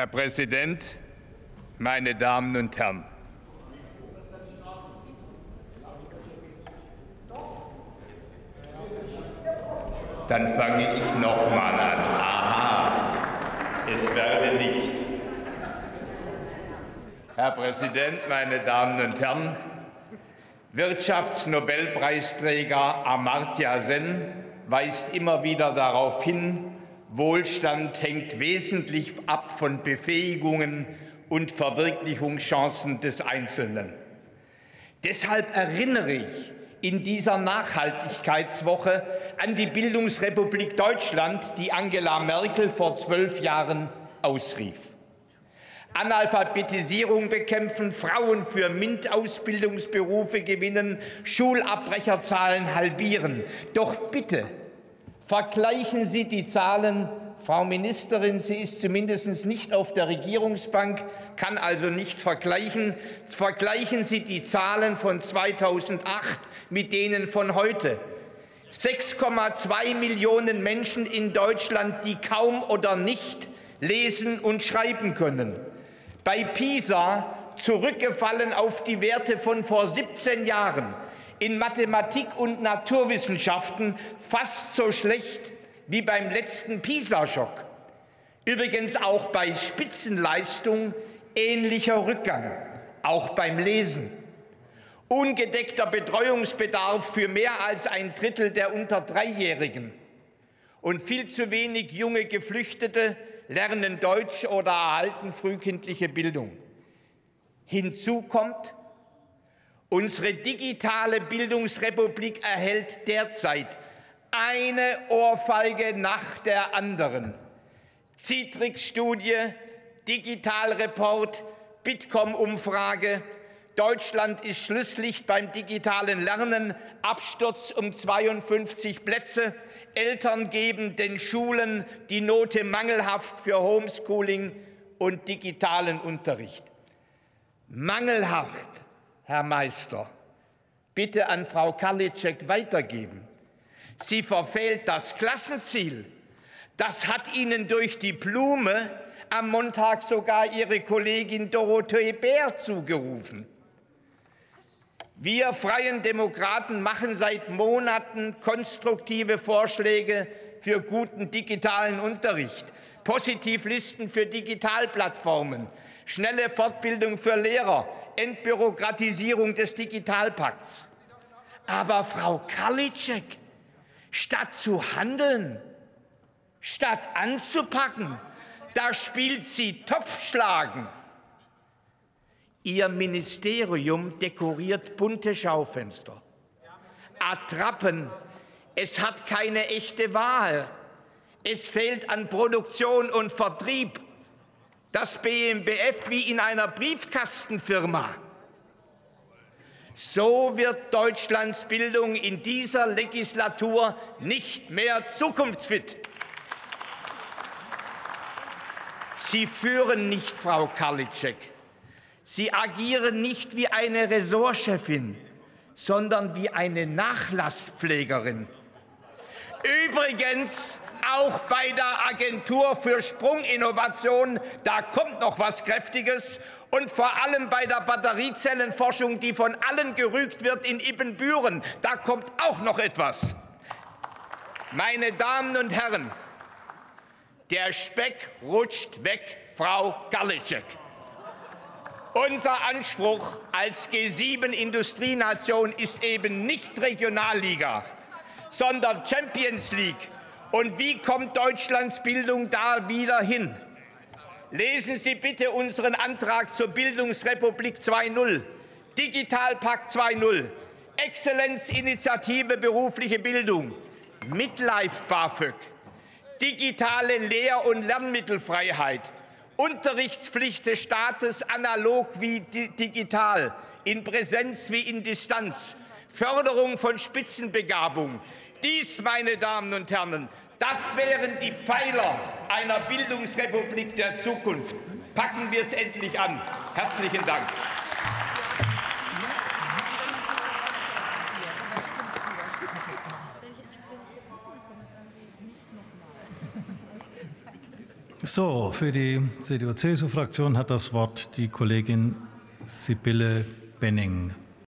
Herr Präsident, meine Damen und Herren! Dann fange ich noch mal an. Aha, es werde Licht. Herr Präsident, meine Damen und Herren! Wirtschaftsnobelpreisträger Amartya Sen weist immer wieder darauf hin, Wohlstand hängt wesentlich ab von Befähigungen und Verwirklichungschancen des Einzelnen. Deshalb erinnere ich in dieser Nachhaltigkeitswoche an die Bildungsrepublik Deutschland, die Angela Merkel vor 12 Jahren ausrief. Analphabetisierung bekämpfen, Frauen für MINT-Ausbildungsberufe gewinnen, Schulabbrecherzahlen halbieren. Doch bitte vergleichen Sie die Zahlen, Frau Ministerin, sie ist zumindest nicht auf der Regierungsbank, kann also nicht vergleichen. Vergleichen Sie die Zahlen von 2008 mit denen von heute. 6,2 Millionen Menschen in Deutschland, die kaum oder nicht lesen und schreiben können. Bei PISA zurückgefallen auf die Werte von vor 17 Jahren. In Mathematik und Naturwissenschaften fast so schlecht wie beim letzten PISA-Schock. Übrigens auch bei Spitzenleistung ähnlicher Rückgang, auch beim Lesen. Ungedeckter Betreuungsbedarf für mehr als ein Drittel der unter Dreijährigen. Und viel zu wenig junge Geflüchtete lernen Deutsch oder erhalten frühkindliche Bildung. Hinzu kommt, unsere digitale Bildungsrepublik erhält derzeit eine Ohrfeige nach der anderen. Citrix-Studie, Digitalreport, Bitkom-Umfrage. Deutschland ist Schlusslicht beim digitalen Lernen, Absturz um 52 Plätze. Eltern geben den Schulen die Note mangelhaft für Homeschooling und digitalen Unterricht. Mangelhaft, Herr Meister, bitte an Frau Karliczek weitergeben. Sie verfehlt das Klassenziel. Das hat Ihnen durch die Blume am Montag sogar Ihre Kollegin Dorothee Bär zugerufen. Wir Freien Demokraten machen seit Monaten konstruktive Vorschläge für guten digitalen Unterricht, Positivlisten für Digitalplattformen, schnelle Fortbildung für Lehrer, Entbürokratisierung des Digitalpakts. Aber Frau Karliczek, statt zu handeln, statt anzupacken, da spielt sie Topfschlagen. Ihr Ministerium dekoriert bunte Schaufenster. Attrappen, es hat keine echte Wahl. Es fehlt an Produktion und Vertrieb. Das BMBF wie in einer Briefkastenfirma. So wird Deutschlands Bildung in dieser Legislatur nicht mehr zukunftsfit. Sie führen nicht, Frau Karliczek. Sie agieren nicht wie eine Ressortchefin, sondern wie eine Nachlasspflegerin. Übrigens auch bei der Agentur für Sprunginnovation, da kommt noch was Kräftiges. Und vor allem bei der Batteriezellenforschung, die von allen gerügt wird in Ibbenbüren, da kommt auch noch etwas. Meine Damen und Herren, der Speck rutscht weg, Frau Karliczek. Unser Anspruch als G7-Industrienation ist eben nicht Regionalliga, sondern Champions League. Und wie kommt Deutschlands Bildung da wieder hin? Lesen Sie bitte unseren Antrag zur Bildungsrepublik 2.0, Digitalpakt 2.0, Exzellenzinitiative berufliche Bildung, Midlife BAföG, digitale Lehr- und Lernmittelfreiheit, Unterrichtspflicht des Staates analog wie digital, in Präsenz wie in Distanz, Förderung von Spitzenbegabung. Dies, meine Damen und Herren, das wären die Pfeiler einer Bildungsrepublik der Zukunft. Packen wir es endlich an. Herzlichen Dank. So, für die CDU-CSU-Fraktion hat das Wort die Kollegin Sibylle Benning.